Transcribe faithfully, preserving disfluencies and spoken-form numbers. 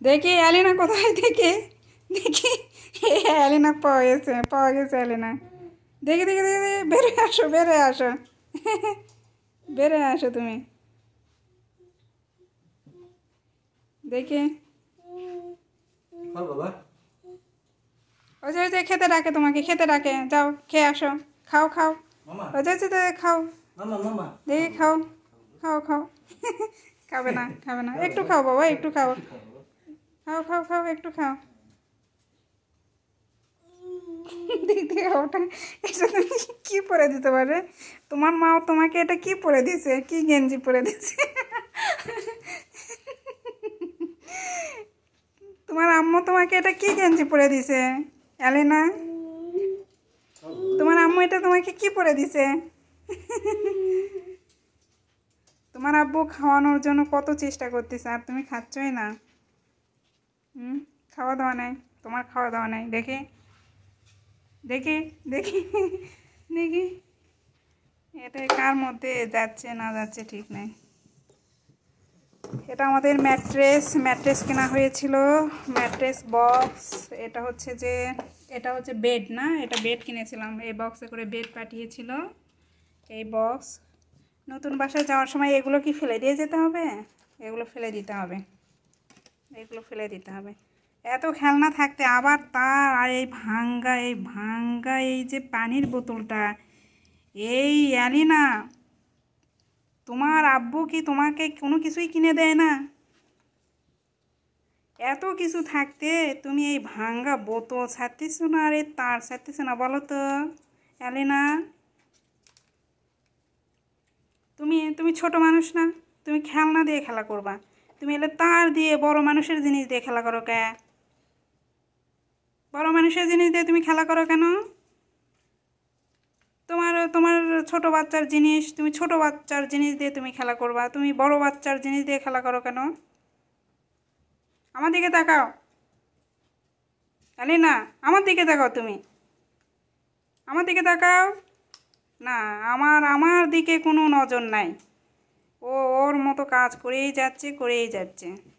দেখি অ্যালিনা কোথায়, দেখি দেখি অ্যালিনা পাওয়া গেছে, পাওয়া গেছে অ্যালিনা। দেখি দেখি দেখি বেরে আসো, বেরে আসো, বেরে আসো তুমি। দেখি ওই যে খেতে ডাকে, তোমাকে খেতে ডাকে, যাও খেয়ে আসো, খাও খাও, ওই যে খাও, দেখি খাও খাও খাও। খাবে না, খাবে না, একটু খাও বাবা, একটু খাও, খাও খাও খাও, একটু খাও। দিদি ওটা এটা তুমি কি পরে দিতে পারে? তোমার মাও তোমাকে এটা কি পরে দিছে, কি গেঞ্জি পরে দিছে? তোমার আম্মু তোমাকে এটা কি গেঞ্জি পরে দিছে অ্যালিনা? তোমার আম্মু এটা তোমাকে কি পরে দিছে? তোমার আব্বু খাওয়ানোর জন্য কত চেষ্টা করতেছে আর তুমি খাচ্ছই না। হুম, খাওয়া দাওয়া নাই, তোমার খাওয়া দাওয়া নাই। দেখি দেখি দেখি দেখি এটা কার মধ্যে যাচ্ছে না যাচ্ছে ঠিক নাই। এটা আমাদের ম্যাট্রেস, ম্যাট্রেস কেনা হয়েছিল, ম্যাট্রেস বক্স। এটা হচ্ছে যে এটা হচ্ছে বেড না, এটা বেড কিনেছিলাম, এই বক্সে করে বেড পাঠিয়েছিল। এই বক্স নতুন বাসায় যাওয়ার সময় এগুলো কি ফেলে দিয়ে যেতে হবে? এগুলো ফেলে দিতে হবে, এগুলো ফেলে দিতে হবে। এত খেলনা থাকতে আবার তার আর এই ভাঙ্গা, এই ভাঙ্গা এই যে পানির বোতলটা। এই অ্যালিনা, তোমার আব্বু কি তোমাকে কোনো কিছুই কিনে দেয় না? এত কিছু থাকতে তুমি এই ভাঙ্গা বোতল ছাড়তেছ না, আর এই তার ছাড়তেছ না, বলো তো অ্যালিনা? তুমি তুমি ছোট মানুষ না, তুমি খেলনা দিয়ে খেলা করবা, তুমি এলে তার দিয়ে বড় মানুষের জিনিস দিয়ে খেলা করো কে? বড় মানুষের জিনিস দিয়ে তুমি খেলা করো কেন? তোমার তোমার ছোট বাচ্চার জিনিস, তুমি ছোট বাচ্চার জিনিস দিয়ে তুমি খেলা করবা, তুমি বড় বাচ্চার জিনিস দিয়ে খেলা করো কেন? আমার দিকে তাকাও অ্যালিনা, আমার দিকে তাকাও, তুমি আমার দিকে তাকাও। না, আমার আমার দিকে কোনো নজর নাই। ও ওর মতো কাজ করেই যাচ্ছে, করেই যাচ্ছে।